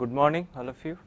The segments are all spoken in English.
Good morning all of you.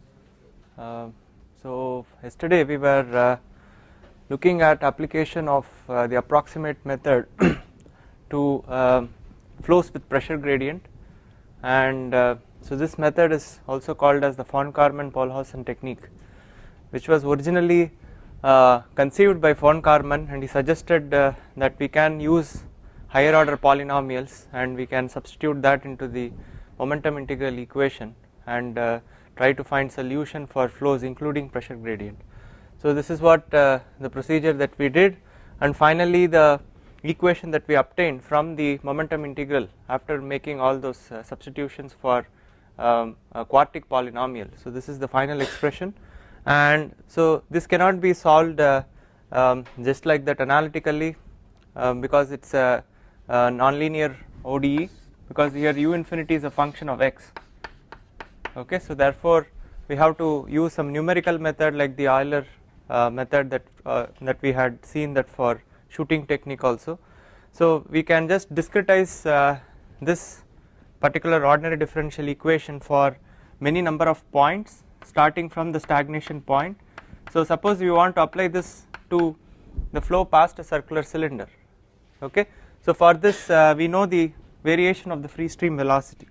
So yesterday we were looking at application of the approximate method to flows with pressure gradient, and so this method is also called as the von Karman-Polhausen technique, which was originally conceived by von Karman, and he suggested that we can use higher order polynomials and we can substitute that into the momentum integral equation and try to find solution for flows including pressure gradient. So this is what the procedure that we did, and finally the equation that we obtained from the momentum integral after making all those substitutions for a quartic polynomial. So this is the final expression, and so this cannot be solved just like that analytically because it's a nonlinear ODE, because here u infinity is a function of x. Okay, so therefore we have to use some numerical method like the Euler method that we had seen that for shooting technique also. So we can just discretize this particular ordinary differential equation for many number of points starting from the stagnation point. So suppose we want to apply this to the flow past a circular cylinder. Okay, so for this we know the variation of the free stream velocity.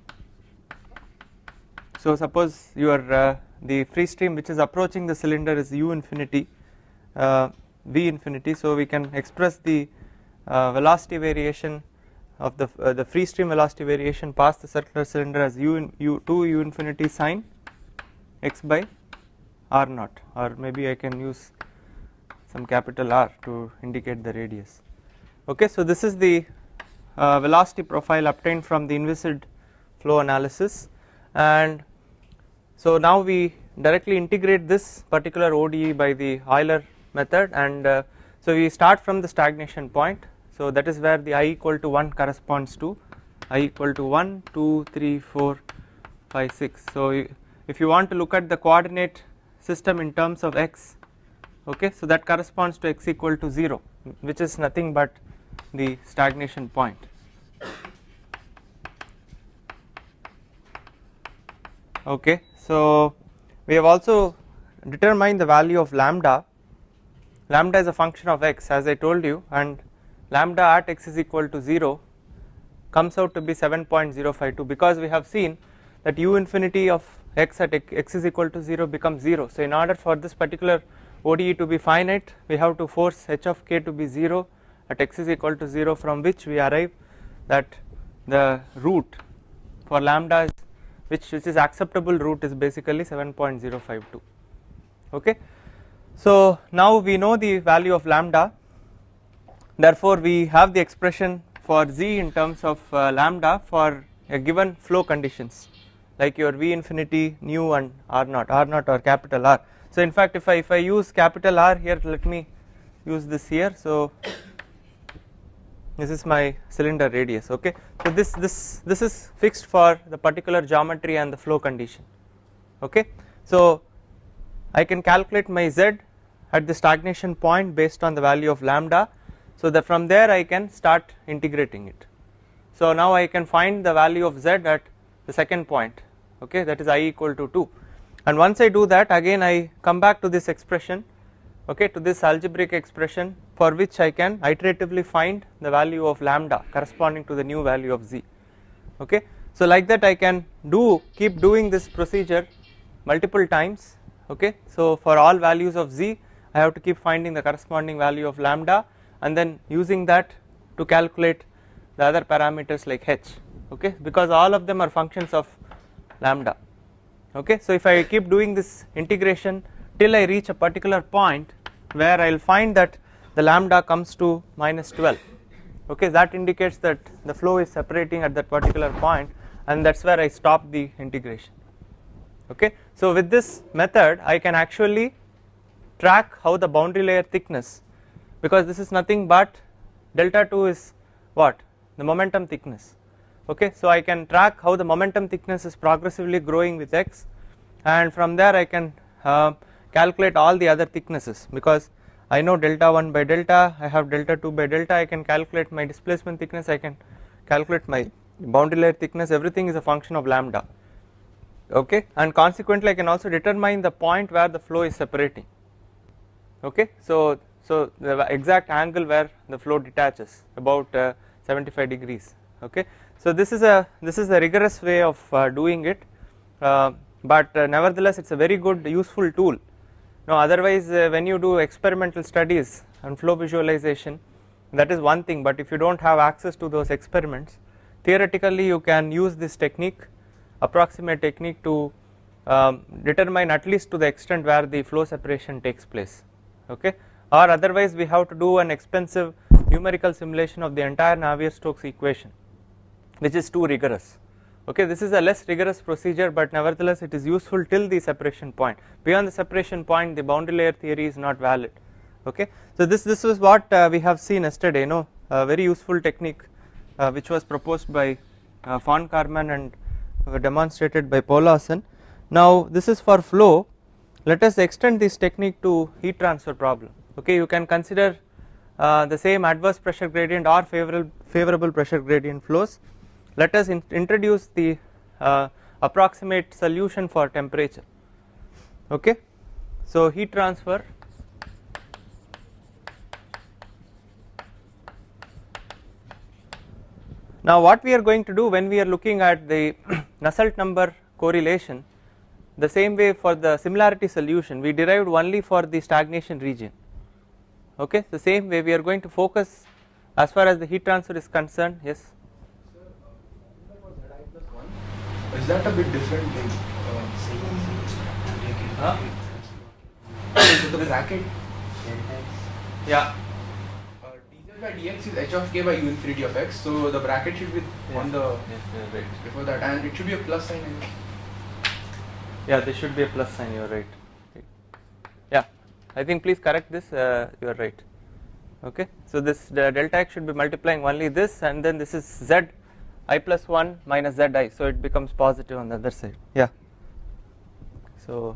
So suppose your the free stream which is approaching the cylinder is u infinity, v infinity, so we can express the velocity variation of the free stream velocity variation past the circular cylinder as u infinity sine x by r naught, or maybe I can use some capital R to indicate the radius. Okay, so this is the velocity profile obtained from the inviscid flow analysis, and so now we directly integrate this particular ODE by the Euler method, and so we start from the stagnation point. So that is where the I equal to 1 corresponds to. I equal to 1, 2, 3, 4, 5, 6. So if you want to look at the coordinate system in terms of x, okay, so that corresponds to x equal to 0, which is nothing but the stagnation point. Okay, so we have also determined the value of lambda. Lambda is a function of x, as I told you, and lambda at x is equal to 0 comes out to be 7.052, because we have seen that u infinity of x at x is equal to 0 becomes 0. So in order for this particular ODE to be finite, we have to force h of k to be 0 at x is equal to 0, from which we arrive that the root for lambda is which is acceptable root is basically 7.052. Okay, so now we know the value of lambda, therefore we have the expression for z in terms of lambda for a given flow conditions like your v infinity, nu and r naught or capital R. So in fact if I use capital R here, let me use this here. So this is my cylinder radius. Okay, so this is fixed for the particular geometry and the flow condition. Okay, so I can calculate my z at the stagnation point based on the value of lambda, so that from there I can start integrating it. So now I can find the value of z at the second point, okay, that is I equal to 2, and once I do that, again I come back to this expression, okay, to this algebraic expression for which I can iteratively find the value of lambda corresponding to the new value of z. Okay, so like that I can keep doing this procedure multiple times. Okay, so for all values of z I have to keep finding the corresponding value of lambda and then using that to calculate the other parameters like h. Okay, because all of them are functions of lambda. Okay, so if I keep doing this integration till I reach a particular point where I will find that the lambda comes to minus 12, okay, that indicates that the flow is separating at that particular point, and that is where I stop the integration. Okay, so with this method I can actually track how the boundary layer thickness, because this is nothing but delta 2 is what, the momentum thickness. Okay, so I can track how the momentum thickness is progressively growing with x, and from there I can calculate all the other thicknesses, because I know delta 1 by delta, I have delta 2 by delta, I can calculate my displacement thickness, I can calculate my boundary layer thickness, everything is a function of lambda. okay, and consequently I can also determine the point where the flow is separating, okay. So the exact angle where the flow detaches about 75 degrees, okay. So this is a rigorous way of doing it, but nevertheless it is a very good useful tool. Now otherwise when you do experimental studies and flow visualization, that is one thing, but if you do not have access to those experiments, theoretically you can use this technique, approximate technique, to determine at least to the extent where the flow separation takes place, okay. Or otherwise we have to do an expensive numerical simulation of the entire Navier-Stokes equation, which is too rigorous, okay. This is a less rigorous procedure, but nevertheless it is useful till the separation point. Beyond the separation point the boundary layer theory is not valid, okay. So this is what we have seen yesterday, a very useful technique which was proposed by von Karman and demonstrated by Paulausen. Now this is for flow. Let us extend this technique to heat transfer problem, okay. You can consider the same adverse pressure gradient or favorable pressure gradient flows. Let us introduce the approximate solution for temperature, okay. So heat transfer, now what we are going to do when we are looking at the Nusselt number correlation, the same way for the similarity solution we derived only for the stagnation region, okay. The same way we are going to focus as far as the heat transfer is concerned. Yes. Is that a bit different? The bracket? Yeah. dz by dx is h of k by u infinity of x. So the bracket should be on the before that, and it should be a plus sign. Yeah, there should be a plus sign. You are right. Yeah, I think please correct this. You are right. Okay. So this the delta x should be multiplying only this, and then this is z I plus 1 minus zi, so it becomes positive on the other side. Yeah. So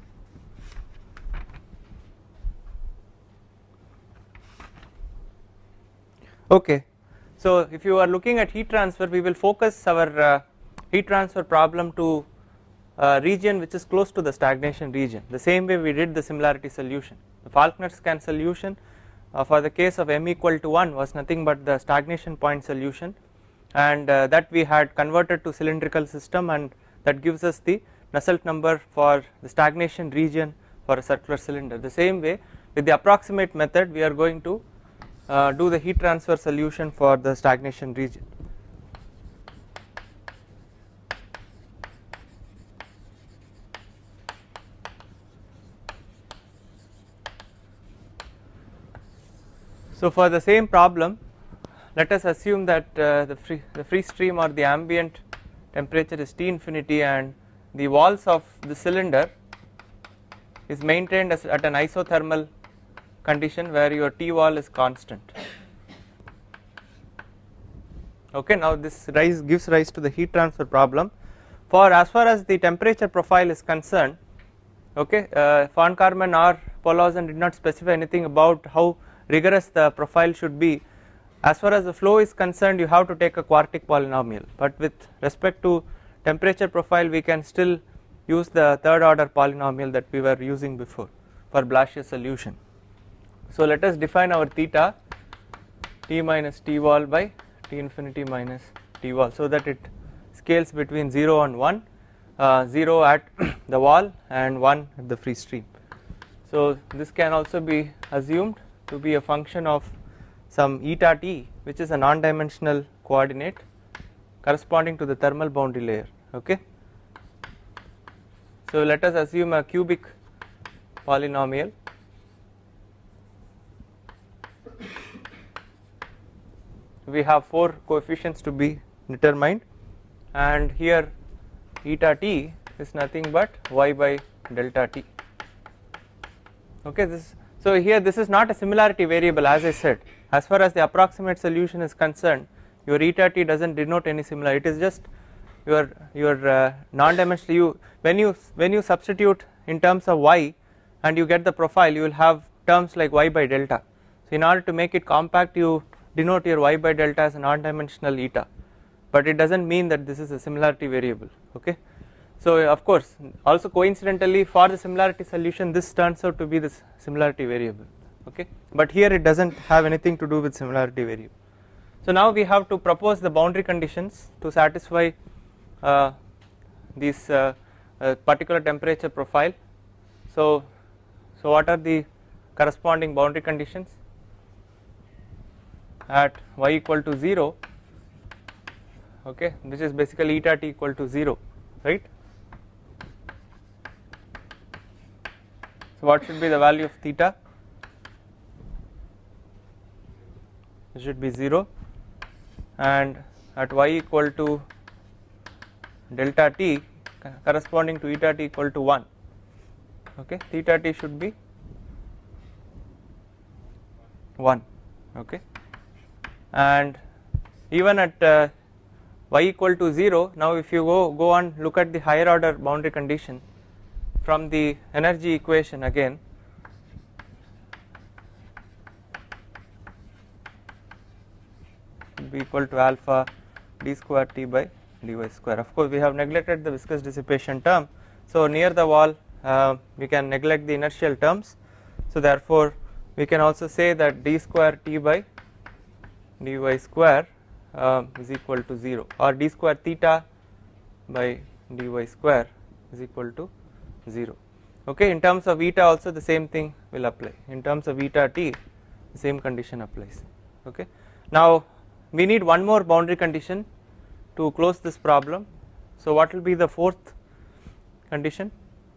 okay, so if you are looking at heat transfer, we will focus our heat transfer problem to region which is close to the stagnation region, the same way we did the similarity solution. The Falkner scan solution for the case of m equal to 1 was nothing but the stagnation point solution, and that we had converted to cylindrical system, and that gives us the Nusselt number for the stagnation region for a circular cylinder. The same way with the approximate method we are going to do the heat transfer solution for the stagnation region. So for the same problem, let us assume that the free stream or the ambient temperature is T infinity, and the walls of the cylinder is maintained at an isothermal condition where your T wall is constant. Okay, now this gives rise to the heat transfer problem. For as far as the temperature profile is concerned, okay, von Karman or Paulausen did not specify anything about how rigorous the profile should be. As far as the flow is concerned, you have to take a quartic polynomial, but with respect to temperature profile we can still use the third order polynomial that we were using before for Blassius solution. So let us define our theta T minus T wall by T infinity minus T wall, so that it scales between 0 and 1, 0 at the wall and 1 at the free stream. So this can also be assumed to be a function of some eta t, which is a non-dimensional coordinate corresponding to the thermal boundary layer. Okay. So let us assume a cubic polynomial. We have 4 coefficients to be determined, and here eta t is nothing but y by delta t. Okay, so here this is not a similarity variable, as I said. As far as the approximate solution is concerned, your eta t doesn't denote any similarity. It is just your non-dimensional. When you substitute in terms of y and you get the profile, you will have terms like y by delta. So in order to make it compact, you denote your y by delta as a non-dimensional eta, but it doesn't mean that this is a similarity variable. Okay, So of course also coincidentally for the similarity solution this turns out to be the similarity variable, okay, but here it does not have anything to do with similarity variable. So now we have to propose the boundary conditions to satisfy this particular temperature profile. So what are the corresponding boundary conditions? At y equal to 0, okay, which is basically eta t equal to 0, right? So what should be the value of theta? It should be 0, and at y equal to delta t corresponding to eta t equal to 1, okay, theta t should be 1, okay, and even at y equal to 0, now if you go on look at the higher order boundary condition from the energy equation again, be equal to alpha d square t by dy square. Of course we have neglected the viscous dissipation term, so near the wall we can neglect the inertial terms, so therefore we can also say that d square t by dy square is equal to 0, or d square theta by dy square is equal to 0, okay. In terms of eta also the same thing will apply, in terms of eta t the same condition applies, okay. Now we need one more boundary condition to close this problem. So what will be the fourth condition?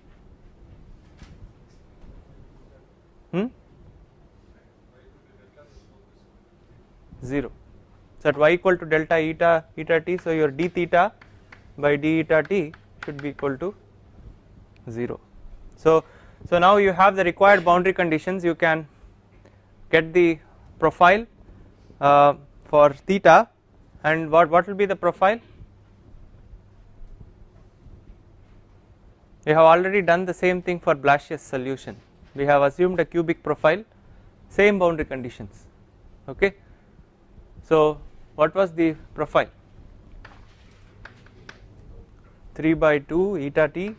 0. So at y equal to delta eta t, so your d theta by d eta t should be equal to 0. So now you have the required boundary conditions, you can get the profile for theta, and what will be the profile? We have already done the same thing for Blasius solution, we have assumed a cubic profile, same boundary conditions, okay. So what was the profile? 3 by 2 eta t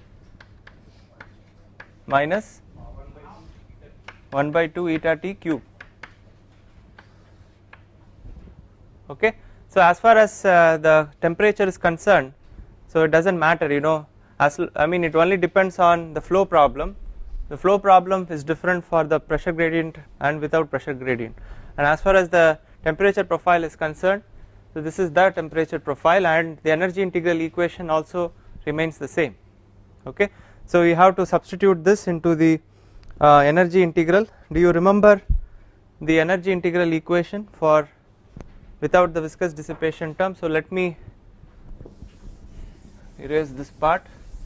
minus 1 by 2 eta t cube, okay. So as far as the temperature is concerned, so it does not matter, you know, I mean it only depends on the flow problem. The flow problem is different for the pressure gradient and without pressure gradient, and as far as the temperature profile is concerned, so this is the temperature profile, and the energy integral equation also remains the same, okay. So we have to substitute this into the energy integral. Do you remember the energy integral equation for without the viscous dissipation term? So let me erase this part.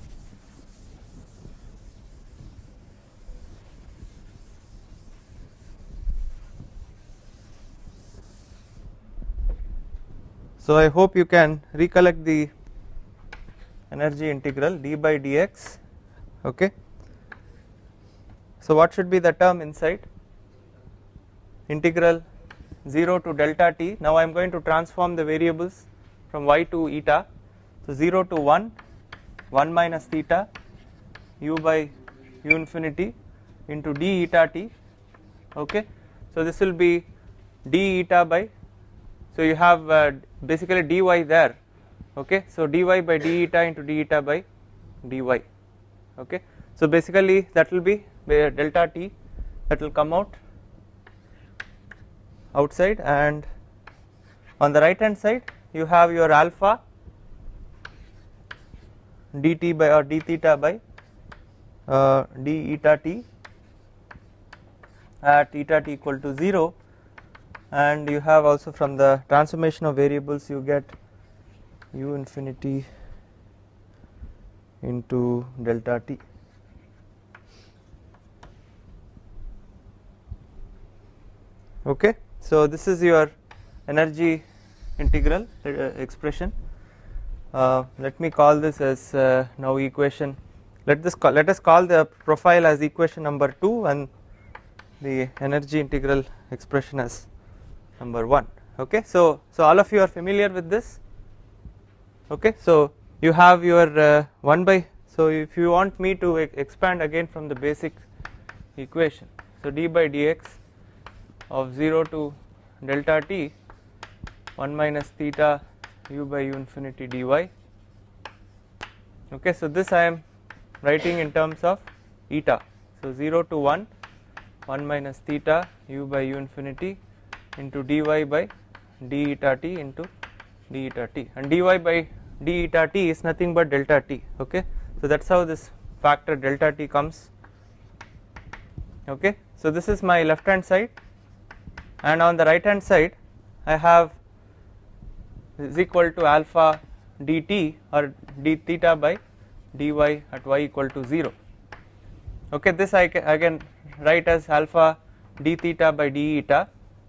So I hope you can recollect the energy integral d by dx, okay. So what should be the term inside? Integral 0 to delta t. Now I am going to transform the variables from y to eta, so 0 to 1, 1 minus theta u by u infinity into d eta t, okay. So this will be d eta by, so you have basically dy there, okay. So dy by d eta into d eta by dy, okay. So basically that will be delta t, that will come outside, and on the right hand side you have your alpha dt by or d theta by d eta t at eta t equal to 0, and you have also from the transformation of variables you get u infinity into delta t, okay. So this is your energy integral expression. Let me call this as now equation, let us call the profile as equation number 2 and the energy integral expression as number 1, okay. So all of you are familiar with this, okay. So you have your 1 by, so if you want me to expand again from the basic equation, so d by dx of 0 to delta t 1 minus theta u by u infinity dy. Okay, so this I am writing in terms of eta, so 0 to 1 minus theta u by u infinity into dy by d eta t into d eta t, and dy by d eta t is nothing but delta t. Okay, so that's how this factor delta t comes. Okay, so this is my left hand side, and on the right hand side I have is equal to alpha dt or d theta by dy at y equal to 0. Okay, this I can write as alpha d theta by d eta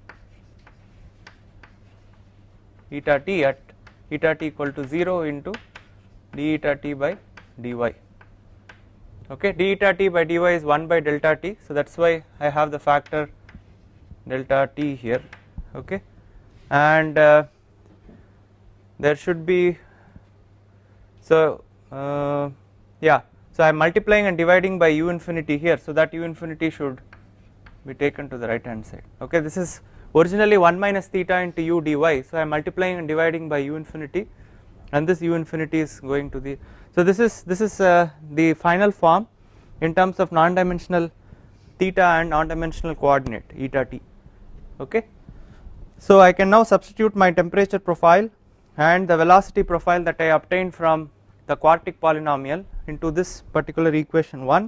t at eta t equal to 0 into d eta t by dy. Okay, d eta t by dy is 1 by delta t, so that's why I have the factor delta t here. Okay, and there should be, so yeah, so I am multiplying and dividing by u infinity here, so that u infinity should be taken to the right hand side. Okay, this is originally 1 minus theta into u dy, so I am multiplying and dividing by u infinity, and this u infinity is going to the, so this is the final form in terms of non-dimensional theta and non-dimensional coordinate eta t. Okay, so I can now substitute my temperature profile and the velocity profile that I obtained from the quartic polynomial into this particular equation 1.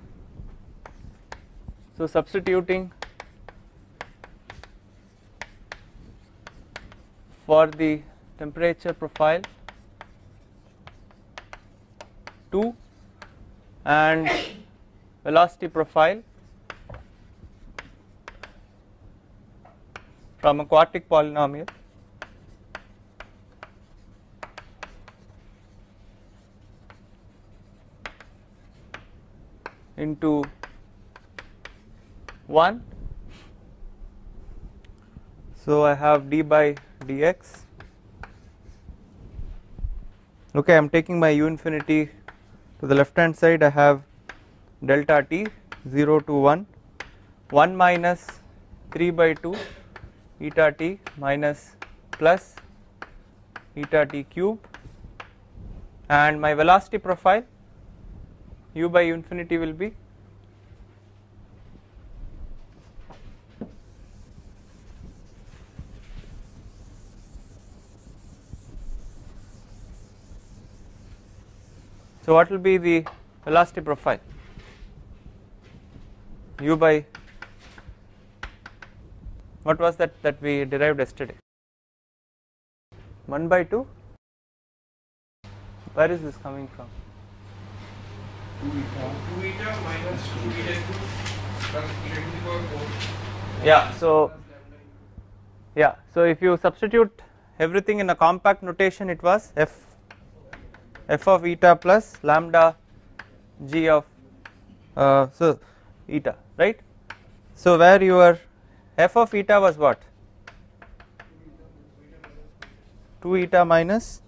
So substituting for the temperature profile 2 and velocity profile from a quartic polynomial into 1. So I have d by dx. Okay, I am taking my u infinity to the left hand side. I have delta t 0 to 1 minus 3 by 2 eta t minus plus eta t cube, and my velocity profile u by u infinity will be so what will be the velocity profile u by, what was that we derived yesterday, 1 by 2, where is this coming from? 2 eta minus 2 eta cube plus eta to the power 4. Yeah, so if you substitute everything in a compact notation, it was f of eta plus lambda g of so eta, right? So where your f of eta was what? 2 eta minus,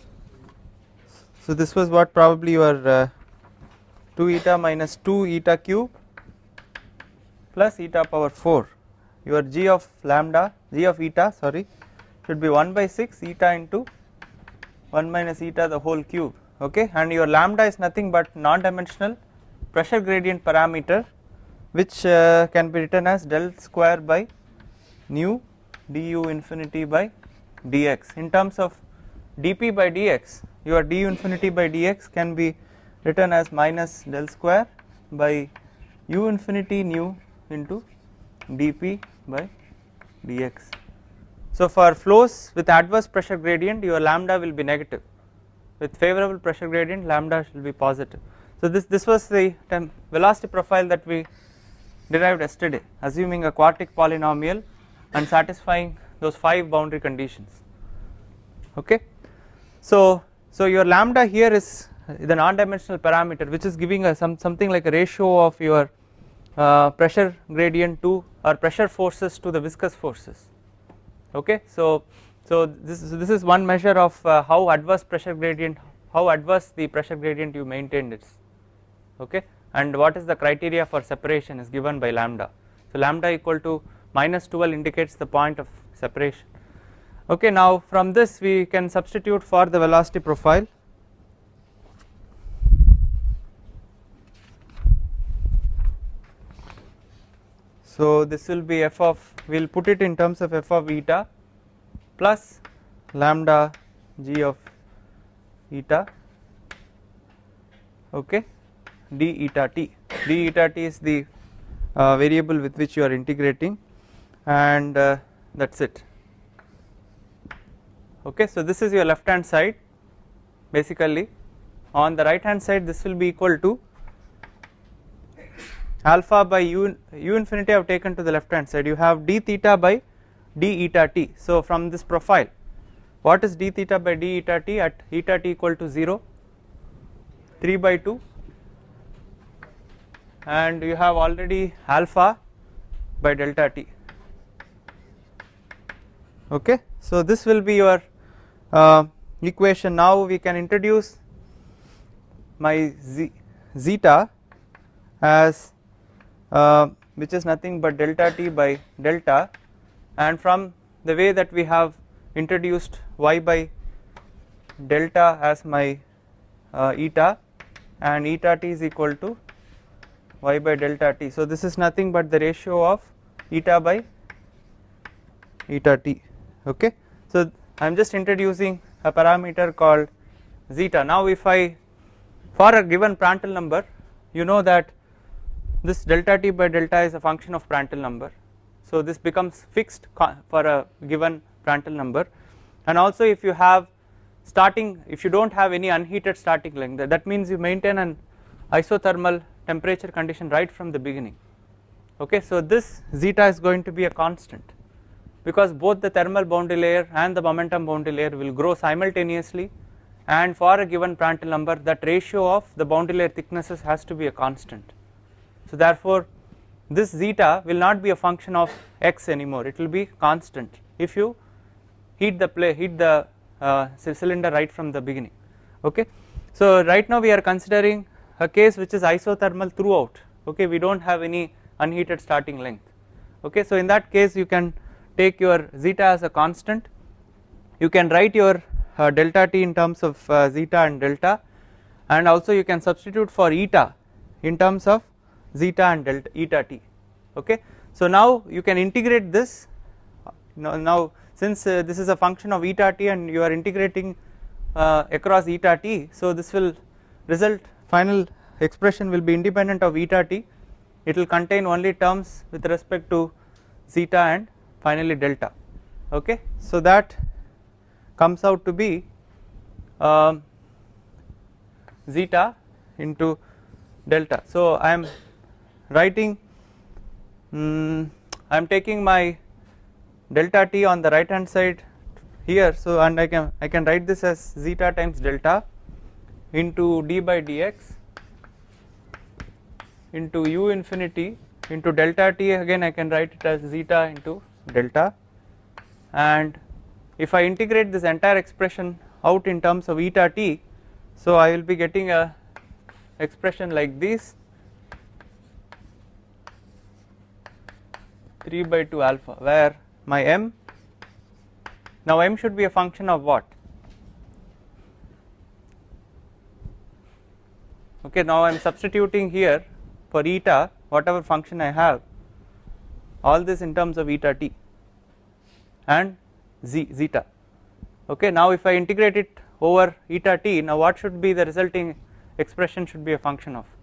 so this was what, probably your 2 eta minus 2 eta cube plus eta power 4. Your g of eta should be 1 by 6 eta into 1 minus eta the whole cube. Okay, and your lambda is nothing but non-dimensional pressure gradient parameter, which can be written as del square by nu du infinity by dx. In terms of dp by dx, your du infinity by dx can be written as minus del square by u infinity nu into dp by dx. So for flows with adverse pressure gradient, your lambda will be negative. With favorable pressure gradient, lambda will be positive. So this was the velocity profile that we derived yesterday, assuming a quartic polynomial and satisfying those 5 boundary conditions. Okay, so your lambda here is the non-dimensional parameter, which is giving us something like a ratio of your pressure gradient to, or pressure forces to the viscous forces. Okay, so this is one measure of how adverse pressure gradient, how adverse the pressure gradient you maintained is, okay, and what is the criteria for separation is given by lambda. So lambda equal to minus 12 indicates the point of separation. Okay, now from this we can substitute for the velocity profile. So this will be f of, we will put it in terms of f of eta plus lambda g of eta, okay, d eta t. D eta t is the variable with which you are integrating, and that is it. Okay, so this is your left hand side basically. On the right hand side this will be equal to alpha by u infinity I have taken to the left hand side, you have d theta by d eta t. So from this profile, what is d theta by d eta t at eta t equal to 0? 3 by 2, and you have already alpha by delta t. Okay, so this will be your equation. Now we can introduce my zeta as which is nothing but delta t by delta, and from the way that we have introduced y by delta as my eta, and eta t is equal to y by delta t. So this is nothing but the ratio of eta by eta t. Okay, so I am just introducing a parameter called zeta. Now if I, for a given Prandtl number, you know that this delta t by delta is a function of Prandtl number, so this becomes fixed for a given Prandtl number. And also if you have starting, if you do not have any unheated starting length, that means you maintain an isothermal temperature condition right from the beginning. Okay, so this zeta is going to be a constant, because both the thermal boundary layer and the momentum boundary layer will grow simultaneously, and for a given Prandtl number that ratio of the boundary layer thicknesses has to be a constant. So therefore this zeta will not be a function of x anymore, it will be constant if you heat the cylinder right from the beginning. Okay, so right now we are considering a case which is isothermal throughout. Okay, we do not have any unheated starting length. Okay, so in that case you can take your zeta as a constant, you can write your delta t in terms of zeta and delta, and also you can substitute for eta in terms of zeta and delta eta t. Okay, so now you can integrate this. Now since this is a function of eta t and you are integrating across eta t, so this will result, final expression will be independent of eta t, it will contain only terms with respect to zeta and finally delta. Okay, so that comes out to be zeta into delta. So I am writing, I am taking my delta t on the right hand side here, so and I can write this as zeta times delta into d by dx into u infinity into delta t, again I can write it as zeta into delta, and if I integrate this entire expression out in terms of eta t, so I will be getting a expression like this, 3 by 2 alpha, where my m, now m should be a function of what? Okay, now I am substituting here for eta whatever function I have, all this in terms of eta t and zeta. Okay, now if I integrate it over eta t, now what should be the resulting expression should be a function of?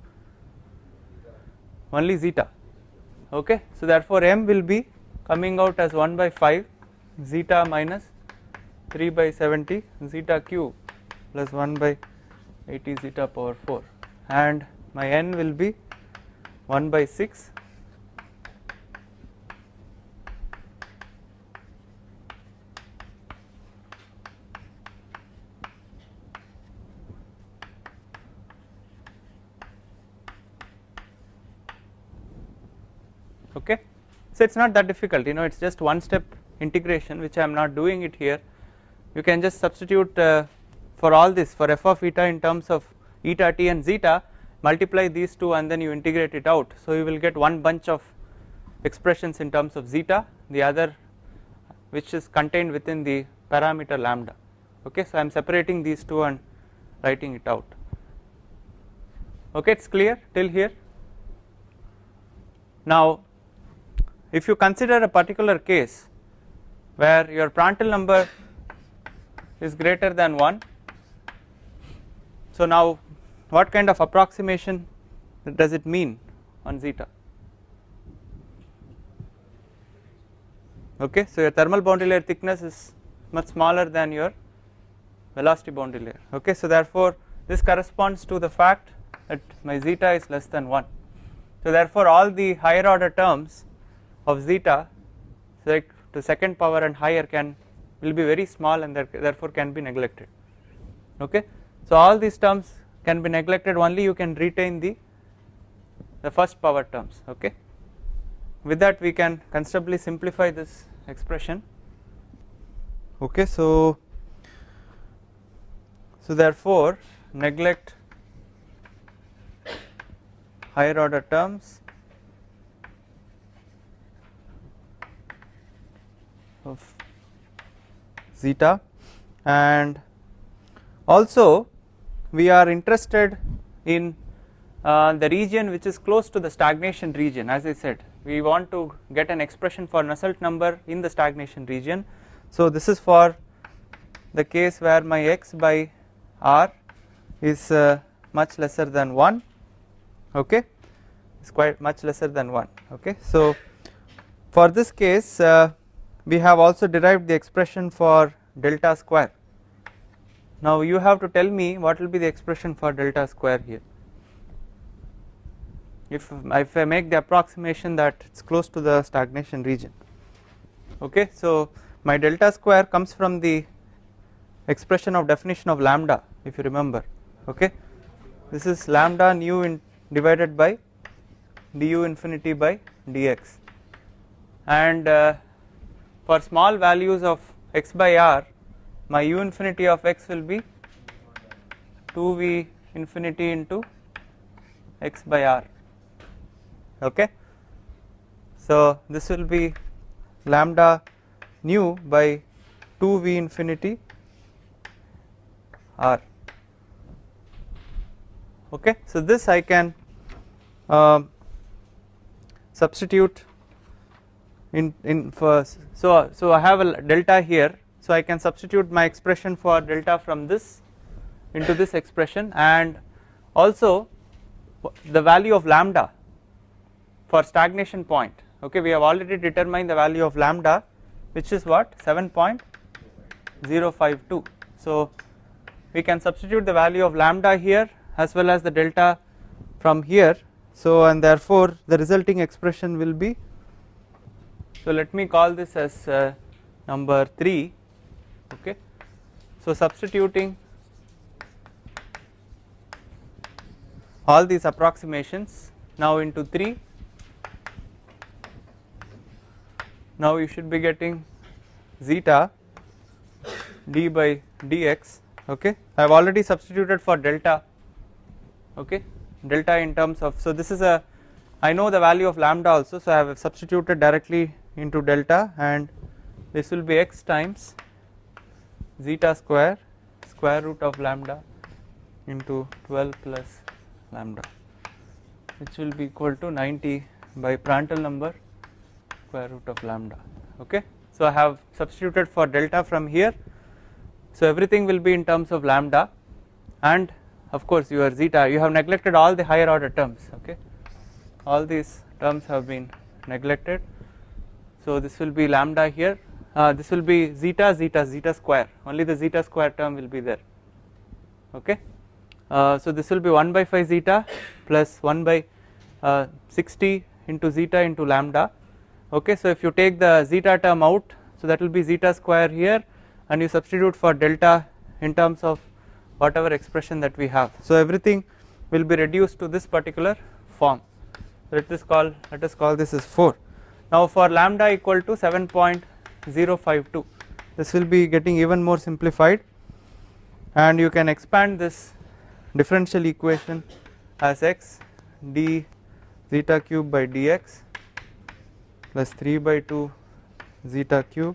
Only zeta. Okay, so therefore m will be coming out as 1 by 5 zeta minus 3 by 70 zeta cube plus 1 by 80 zeta power 4, and my n will be 1 by 6 okay. So it is not that difficult, you know, it is just one step integration which I am not doing it here. You can just substitute for all this, for f of eta in terms of eta t and zeta, multiply these two and then you integrate it out. So you will get one bunch of expressions in terms of zeta, the other which is contained within the parameter lambda. Okay, so I am separating these two and writing it out. Okay, it's clear till here. Now if you consider a particular case where your Prandtl number is greater than 1, so now what kind of approximation does it mean on zeta? Okay, so your thermal boundary layer thickness is much smaller than your velocity boundary layer. Okay, so therefore this corresponds to the fact that my zeta is less than 1. So therefore all the higher order terms of zeta, so like to second power and higher, will be very small and therefore can be neglected. Okay, so all these terms can be neglected, only you can retain the first power terms. Okay, with that we can considerably simplify this expression. Okay, so therefore neglect higher order terms of zeta, and also we are interested in the region which is close to the stagnation region. As I said, we want to get an expression for Nusselt number in the stagnation region. So this is for the case where my x by r is much lesser than 1. Okay, it's quite much lesser than 1. Okay, so for this case we have also derived the expression for delta square. Now you have to tell me what will be the expression for delta square here. If I make the approximation that it's close to the stagnation region. Okay, so my delta square comes from the expression of definition of lambda, if you remember. Okay, this is lambda nu divided by du infinity by dx, and for small values of x by r, my u infinity of x will be 2v infinity into x by r. Okay, so this will be lambda nu by 2v infinity r. Okay, so this I can substitute in first. So I have a delta here, so I can substitute my expression for delta from this into this expression, and also the value of lambda for stagnation point. Okay, we have already determined the value of lambda, which is what, 7.052. so we can substitute the value of lambda here as well as the delta from here. So and therefore the resulting expression will be, so let me call this as number 3. Okay, so substituting all these approximations now into 3, now you should be getting zeta d by dx. Okay, I have already substituted for delta. Okay, delta in terms of, so this is a, I know the value of lambda also, so I have substituted directly into delta, and this will be x times zeta square root of lambda into 12 plus lambda, which will be equal to 90 by Prandtl number square root of lambda. Okay, so I have substituted for delta from here, so everything will be in terms of lambda, and of course your zeta, you have neglected all the higher order terms. Okay, all these terms have been neglected, so this will be lambda here, this will be zeta square, only the zeta square term will be there. Okay, so this will be 1 by 5 zeta plus 1 by 60 into zeta into lambda. Okay, so if you take the zeta term out, so that will be zeta square here, and you substitute for delta in terms of whatever expression that we have. So everything will be reduced to this particular form. Let us call this as 4. Now for lambda equal to 7.052, this will be getting even more simplified. and you can expand this differential equation as x d zeta cube by dx plus 3 by 2 zeta cube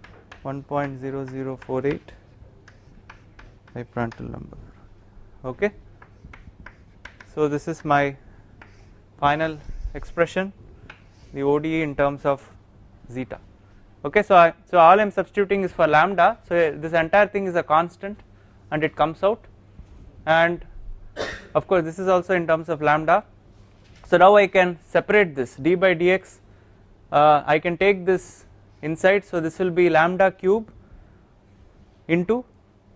1.0048 by Prandtl number. Okay. So this is my final expression, the ODE in terms of zeta. Okay, so all I am substituting is for lambda, so this entire thing is a constant and it comes out, and of course this is also in terms of lambda. So now I can separate this d by dx, I can take this inside, so this will be lambda cube into,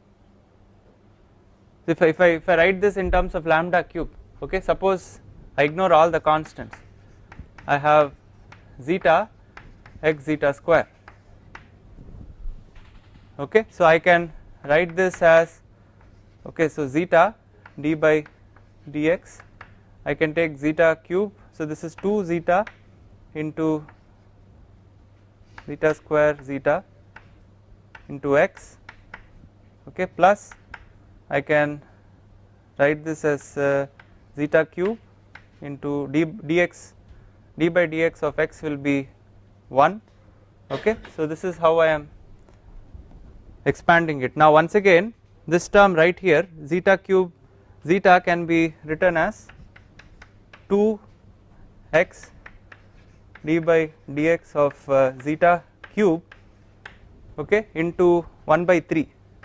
if I write this in terms of lambda cube, okay, suppose I ignore all the constants, I have zeta x zeta square. Okay, so I can write this as, okay, so zeta d by dx, I can take zeta cube, so this is 2 zeta into zeta square zeta into x, okay, plus I can write this as zeta cube into d by dx of x will be 1. Okay, so this is how I am expanding it. Now once again this term right here, zeta cube, zeta can be written as 2x d by dx of zeta cube, okay, into 1 by 3.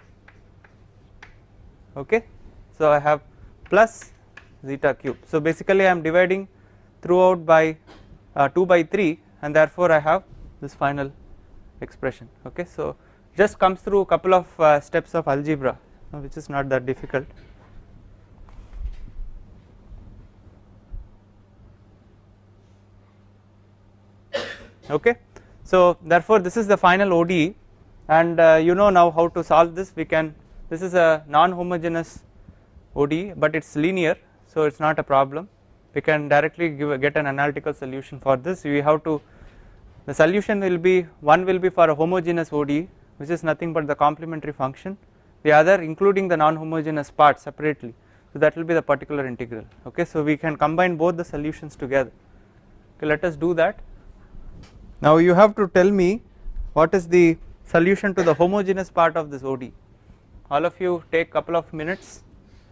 Okay, so I have plus zeta cube. So basically I am dividing throughout by 2 by 3, and therefore I have this final expression. Okay, so just comes through a couple of steps of algebra, which is not that difficult. Okay, so therefore this is the final ODE, and you know now how to solve this. We can, this is a non-homogeneous ODE, but it's linear, so it's not a problem. We can directly get an analytical solution for this. We have to, the solution will be, one will be for a homogeneous ODE, which is nothing but the complementary function, the other including the non-homogeneous part separately, so that will be the particular integral. Okay, so we can combine both the solutions together. Okay, let us do that. Now you have to tell me what is the solution to the homogeneous part of this ODE. All of you take couple of minutes.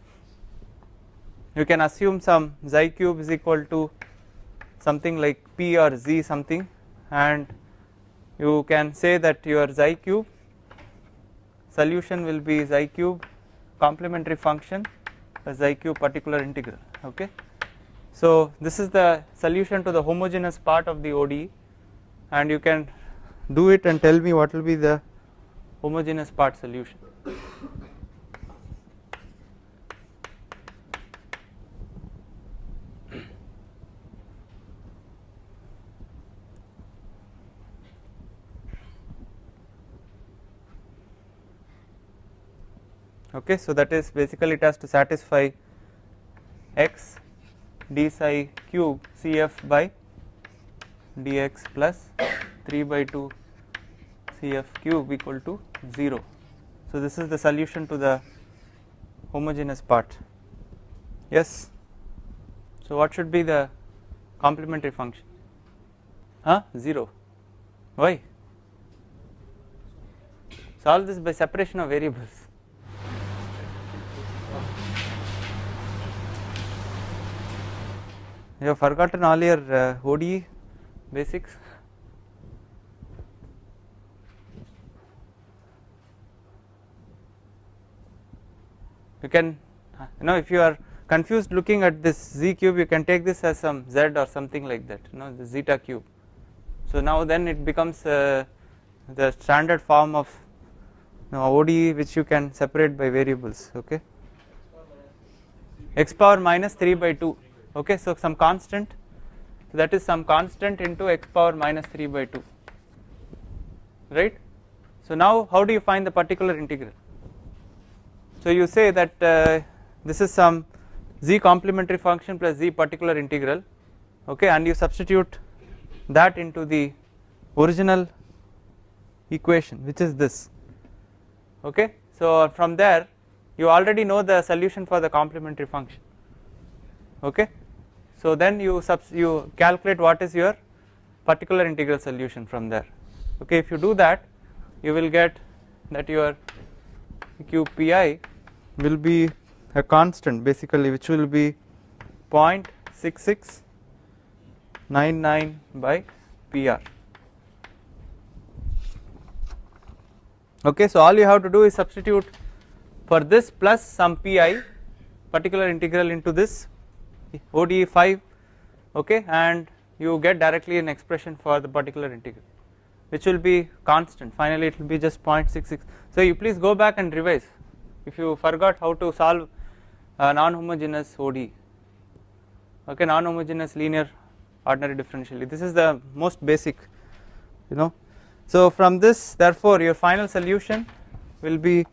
You can assume some xi cube is equal to something like p or z something, and you can say that your xi cube solution will be xi cube complementary function plus xi cube particular integral. Okay, so this is the solution to the homogeneous part of the ODE, and you can do it and tell me what will be the homogeneous part solution. Okay, so that is basically it has to satisfy x d psi cube Cf by dx plus 3 by 2 Cf cube equal to 0. So this is the solution to the homogeneous part. Yes, so what should be the complementary function? 0. Why? Solve this by separation of variables. You have forgotten all your ODE basics. You can, if you are confused looking at this z cube, you can take this as some z or something like that, the zeta cube. So now then it becomes the standard form of ODE, which you can separate by variables. Okay, x power minus 3 by 2. Okay, so some constant, so that is some constant into x power minus 3 by 2, right. So now how do you find the particular integral? So you say that this is some z complementary function plus z particular integral, okay, and you substitute that into the original equation, which is this. Okay, so from there you already know the solution for the complementary function. Okay, so then you calculate what is your particular integral solution from there. Okay, if you do that, you will get that your QPi will be a constant basically, which will be 0.6699 by PR. Okay, so all you have to do is substitute for this plus some Pi particular integral into this ODE 5, okay, and you get directly an expression for the particular integral, which will be constant. Finally, it will be just 0.66. So you please go back and revise if you forgot how to solve non-homogeneous ODE. Okay, non-homogeneous linear ordinary differential. This is the most basic, you know. So from this, therefore, your final solution will be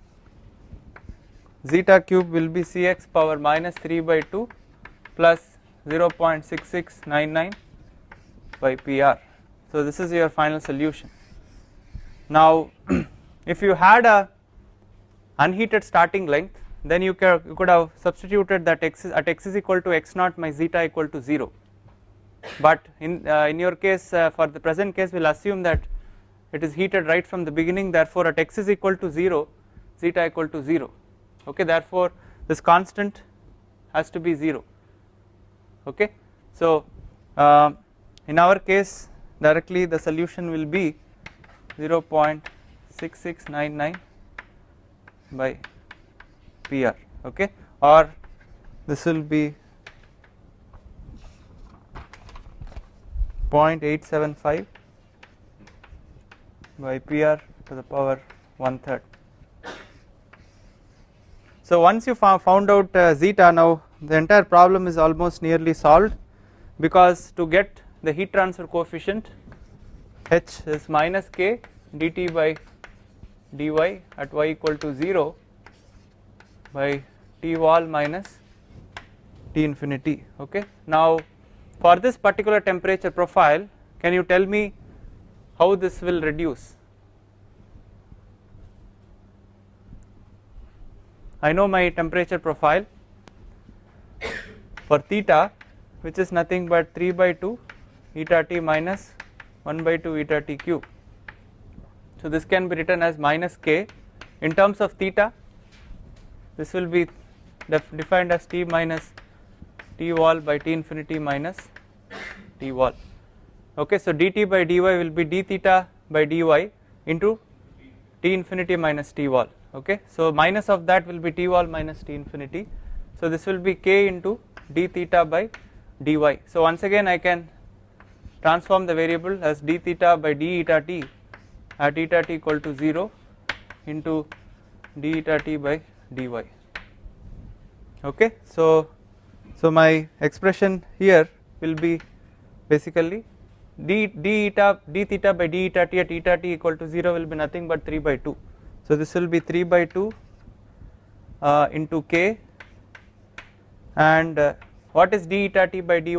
zeta cube will be Cx power minus 3 by 2 plus 0.6699 by PR. So this is your final solution. Now, if you had a unheated starting length, then you could have substituted that at x is equal to x naught my zeta equal to 0. But in your case, for the present case, we'll assume that it is heated right from the beginning. Therefore, at x is equal to 0, zeta equal to 0. Okay, therefore, this constant has to be 0. Okay, so in our case, directly the solution will be 0.6699 by PR. Okay, or this will be 0.875 by PR to the power 1/3. So once you found out zeta, now the entire problem is almost nearly solved, because to get the heat transfer coefficient H is minus k dt by dy at y equal to 0 by T wall minus T infinity. Okay. Now for this particular temperature profile, can you tell me how this will reduce? I know my temperature profile for theta, which is nothing but 3 by 2 eta t minus 1 by 2 eta t cube. So this can be written as minus k. In terms of theta, this will be defined as T minus T wall by T infinity minus T wall. Okay, so dt by dy will be d theta by dy into T infinity minus T wall. Okay, so minus of that will be T wall minus T infinity. So this will be k into d theta by dy. So once again I can transform the variable as d theta by d eta t at eta t equal to 0 into d eta t by dy. Okay, so my expression here will be basically d theta by d eta t at eta t equal to 0 will be nothing but 3 by 2. So this will be 3 by 2 into k, and what is d eta t by dy?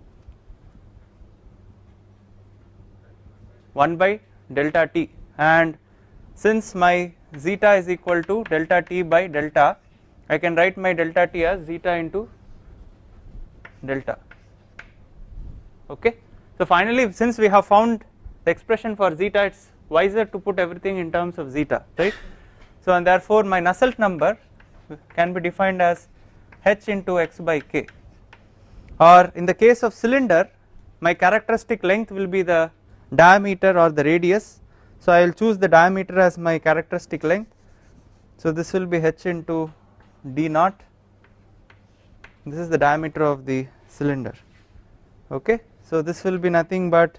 1 by delta t, and since my zeta is equal to delta t by delta, I can write my delta t as zeta into delta. Okay, so finally, since we have found the expression for zeta, it's wiser to put everything in terms of zeta, right? So and therefore my Nusselt number can be defined as h into x by k, or in the case of cylinder, my characteristic length will be the diameter or the radius. So I will choose the diameter as my characteristic length. So this will be h into d naught. This is the diameter of the cylinder. Okay, so this will be nothing but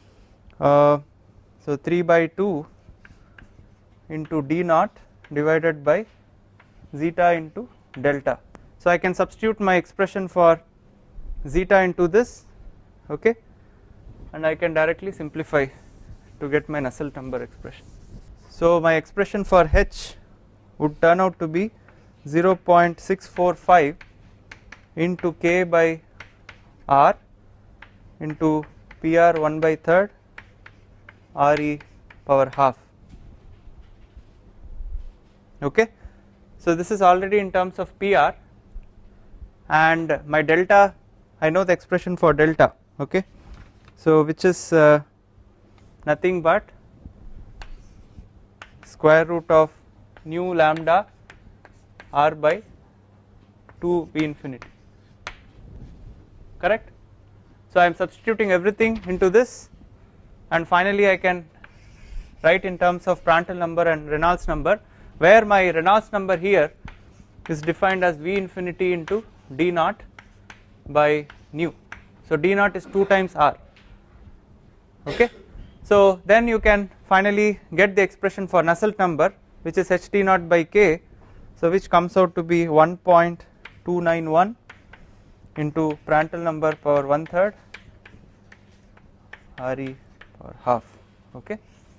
so 3 by 2 into d naught divided by zeta into delta. So I can substitute my expression for zeta into this, okay, and I can directly simplify to get my Nusselt number expression. So my expression for h would turn out to be 0.645 into k by r into PR 1 by 3rd RE power half. Okay, So this is already in terms of PR, and my delta, I know the expression for delta, okay, so which is nothing but square root of nu lambda r by 2 v infinity, correct. So I am substituting everything into this, and finally I can write in terms of Prandtl number and Reynolds number, where my Reynolds number here is defined as v infinity into d naught by nu. So d naught is 2 times r, okay. So then you can finally get the expression for Nusselt number, which is h d naught by k, so which comes out to be 1.291 into Prandtl number power 1/3 Re power half, okay.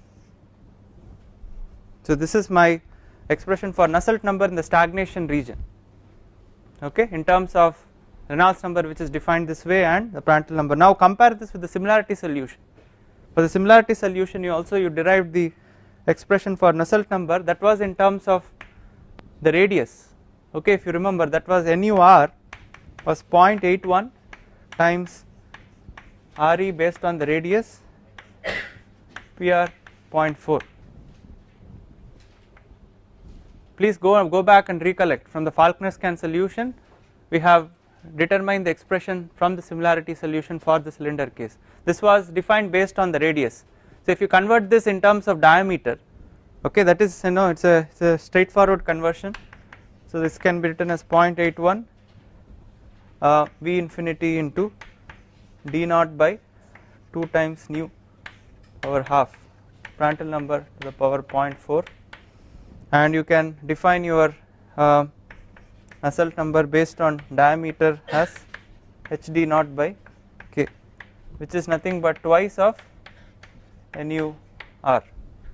So this is my expression for Nusselt number in the stagnation region, okay, in terms of Reynolds number, which is defined this way, and the Prandtl number. Now compare this with the similarity solution. For the similarity solution, you derived the expression for Nusselt number, that was in terms of the radius, okay. If you remember, that was NUR was 0.81 times RE based on the radius, PR 0.4. Please go back and recollect, from the Falkner-Scan solution we have determined the expression from the similarity solution for the cylinder case. This was defined based on the radius. So if you convert this in terms of diameter, okay, that is, it's a straightforward conversion. So this can be written as 0.81 v infinity into d naught by 2 times nu over half Prandtl number to the power 0.4, and you can define your Nusselt number based on diameter as hd naught by k, which is nothing but twice of nu r,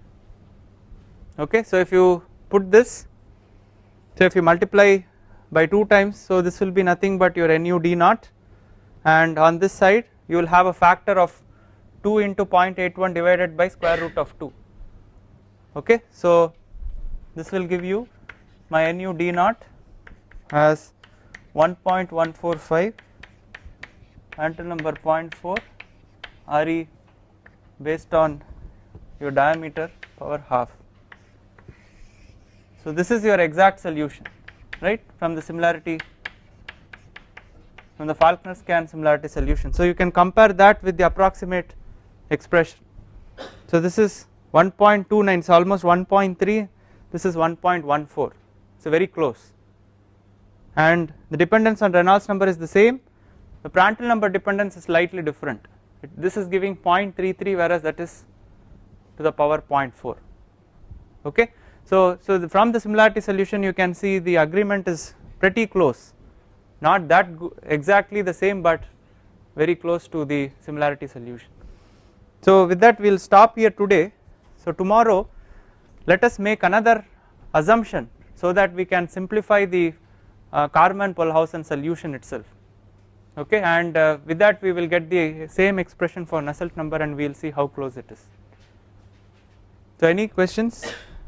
okay. So if you put this, so if you multiply by 2 times, so this will be nothing but your nu d naught, and on this side you will have a factor of 2 into 0.81 divided by square root of 2, okay. So this will give you my nu d naught as 1.145 Prandtl number 0.4 Re based on your diameter power half. So this is your exact solution, right, from the similarity, from the Falkner-Scan similarity solution. So you can compare that with the approximate expression. So this is 1.29, it's almost 1.3, this is 1.14, so very close, and the dependence on Reynolds number is the same. The Prandtl number dependence is slightly different. This is giving 0.33, whereas that is to the power 0.4, okay. So from the similarity solution you can see the agreement is pretty close, not that exactly the same, but very close to the similarity solution. So with that we will stop here today. So tomorrow let us make another assumption so that we can simplify the Karman-Polhausen solution itself, okay, and with that we will get the same expression for Nusselt number, and we will see how close it is. So any questions?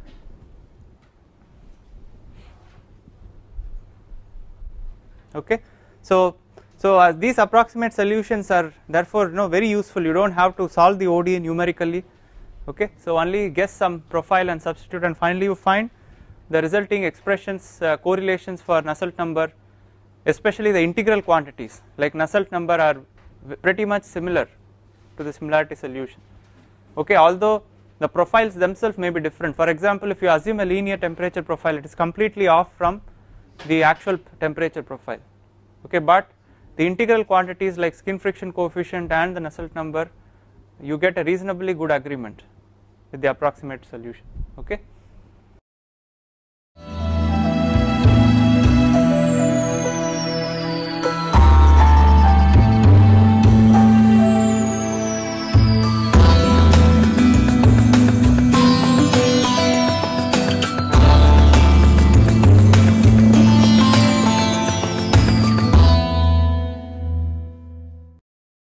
Okay, so these approximate solutions are therefore very useful. You do not have to solve the ODE numerically, okay. So only guess some profile and substitute, and finally you find the resulting expressions, correlations for Nusselt number, especially the integral quantities like Nusselt number are pretty much similar to the similarity solution, okay, although the profiles themselves may be different. For example, if you assume a linear temperature profile, it is completely off from the actual temperature profile, okay, but the integral quantities like skin friction coefficient and the Nusselt number, you get a reasonably good agreement with the approximate solution, okay.